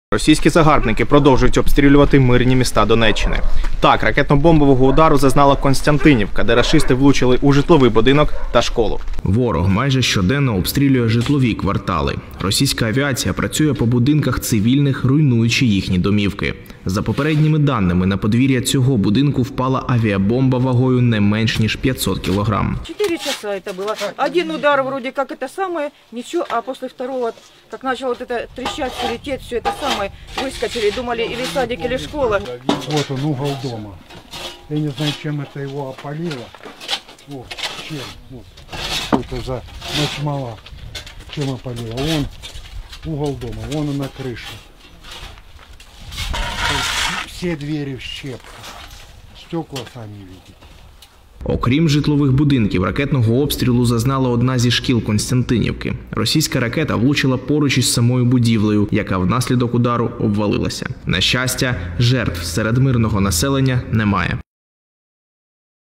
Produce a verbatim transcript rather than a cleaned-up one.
Російські загарбники продовжують обстрілювати мирні міста Донеччини. Так, ракетно-бомбового удару зазнала Константинівка, де рашисти влучили у житловий будинок та школу. Ворог майже щоденно обстрілює житлові квартали. Російська авіація працює по будинках цивільних, руйнуючи їхні домівки. За попередніми даними, на подвір'я цього будинку впала авіабомба вагою не менш ніж п'ятсот кілограм. Чотири часа це було. Один удар, вроде как это самое, ничего, а после второго, как начало вот это трещать, лететь, все это самое, выскочили, думали, или садик, или школа. Вот он, угол дома. Я не знаю, чем это его опалило. Вот, чем, вот. Что это за ночь мала, чем опалило. Вон угол дома, вон она крыша. Все двери в щепку. Стекла сами видите. Окрім житлових будинків, ракетного обстрілу зазнала одна зі шкіл Константинівки. Російська ракета влучила поруч із самою будівлею, яка внаслідок удару обвалилася. На щастя, жертв серед мирного населення немає.